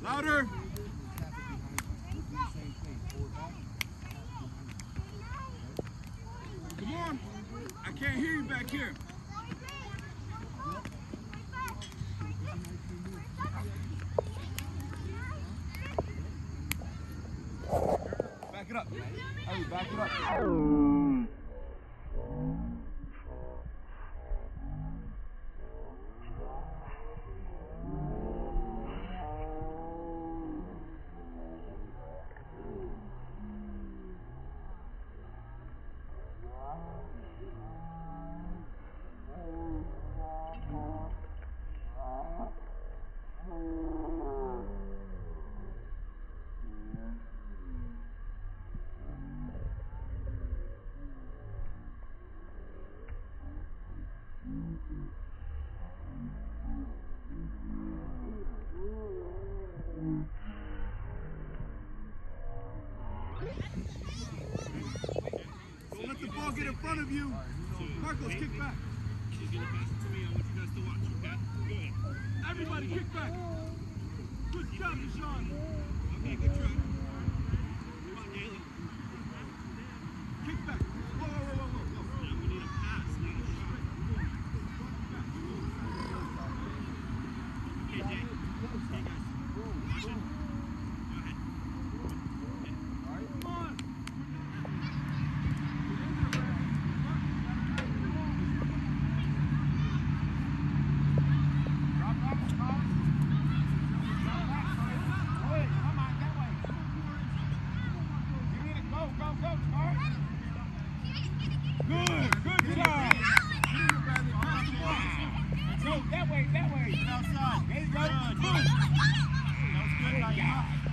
Louder. Come on. I can't hear you back here. Back it up. Hey, back it up. Don't let the ball get in front of you. Marcos, kick back. She's going to pass it to me. I want you guys to watch, okay? Good. Everybody kick back. Good job, Deshaun. Okay, good try. Come on, Daly. Kick back. Whoa. Now we need a pass, not a shot. Okay, Jay. Hey, guys. Action. Go ahead. All right, come on. Good job. That way. Outside. There you go. Good. That was good.